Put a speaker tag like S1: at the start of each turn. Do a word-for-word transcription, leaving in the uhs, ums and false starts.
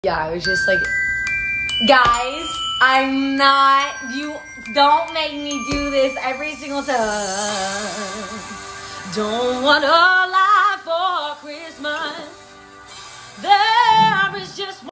S1: Yeah, I was just like, guys, I'm not, you don't make me do this every single time. Don't want a lot for Christmas. There is just